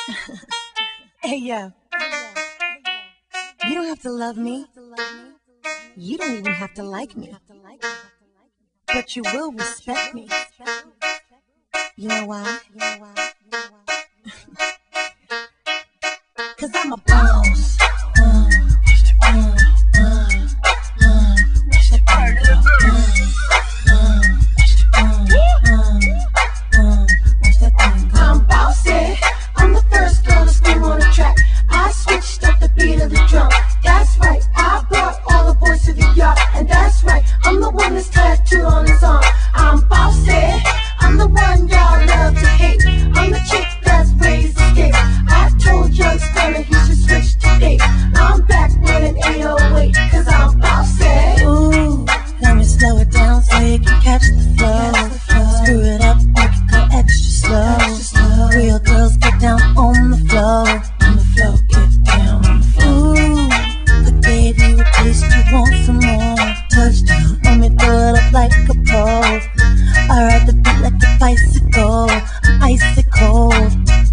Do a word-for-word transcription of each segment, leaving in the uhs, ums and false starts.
Hey, yo, you don't have to love me. You don't even have to like me. But you will respect me. You know why? Cause I'm a boss. Uh, uh, uh, uh, uh, I'm bossy. I'm the first girl to scream on the track. I switched up the beat of the drum. That's right, I brought all the boys to the yard. And that's right, I'm the one that's tattooed on his arm. I'm bossy. I'm the one y'all love to hate. I'm the chick that's raised to skate. I told young Stunner he should switch to date. I'm back with an eight oh eight, cause I'm bossy. Ooh, let me slow it down so you can catch the flow. Screw it up, make it go extra slow. Real girls get down on the floor. On the floor, get down on the floor. Ooh, but baby, with taste you want some more. Touchdown, let me throw it up like a pole. I ride the beat like a bicycle, I'm icy cold.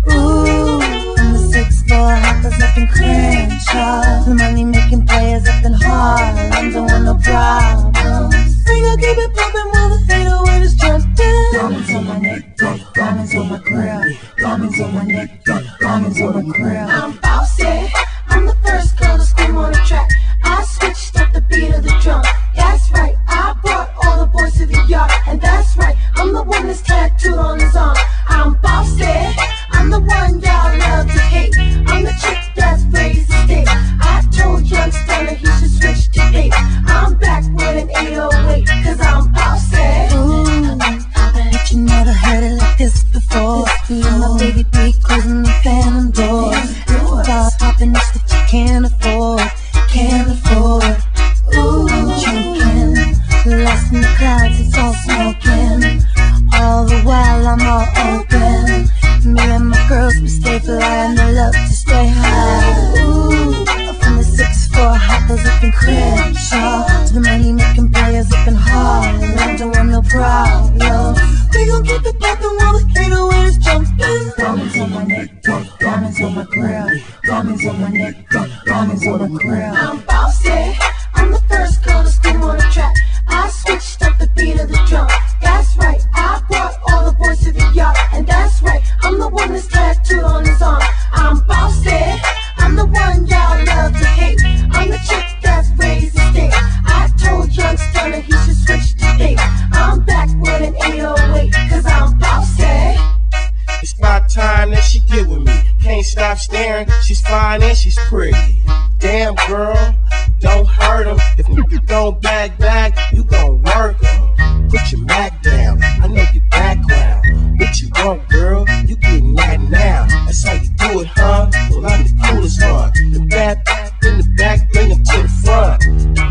Ooh, from the six floor hoppers up in Crenshaw, the money making players up in Harlem don't want no problems. We gon' keep it poppin' while the eight oh eight is jumping. Diamonds on my neck, diamonds on my grill, diamonds on my neck, diamonds on my grill. I'm bossy, I'm the first girl to scream on the track. I switched up the beat of the drum. That's right, I brought all the boys to the yard. And that's right, I'm the one that's tattooed on his arm. I'm bossy, I'm the one y'all love to hate. I'm the chick that's raised to stay. I told young Stunner he should switch to date. I'm back with an eight oh eight, cause I'm bossy. Ooh, but you never heard it like this before. I'm my baby beat closing the phantom doors. Bar popping it's that you can't afford, can't afford. Ooh, I'm choking, lost in the clouds, it's all smoking. All the while I'm all open. Me and my girls, we stay fly and they love to stay high. Ooh, from the six four hoppers up in Crenshaw to the money making players up in Harlem, don't want no problem. We gon' keep it poppin' while the eight oh eight is jumpin'. Diamonds on my neck, diamonds on my grill, diamonds on my neck, diamonds on my grill. I'm bossy, I'm the first girl to scream on the track. I switched up the beat of the drum. That's right, I brought all the boys to the yard. And that's right, I'm the one that's tattooed on his arm. I'm bossy, I'm the one y'all love to hate. I'm the chick that's raised to stay. I told young Stunner he should switch to date. I'm back with an eight oh eight, cause I'm bossy. It's about time that she get with me. Can't stop staring, she's fine and she's pretty. Damn girl, don't hurt him. If you don't back back, you gon' work him. Put your back down, I know your background. What you want, girl? You getting that now. That's how you do it, huh? Well, I'm the coolest one. The bad back in the back, bring him to the front.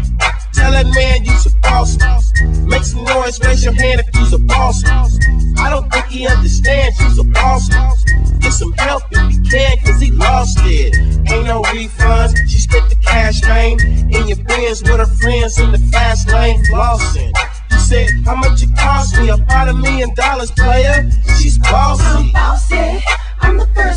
Tell that man you's a boss. Make some noise, raise your hand if you's a boss. I don't think he understands you's a boss. Get some help if you can, cause he lost it. Ain't no refunds, she spent the cash, man. In your Benz with her friends in the fast lane, flossing. You said, how much it cost me? About a million dollars, player. She's bossy. I'm bossy, I'm the first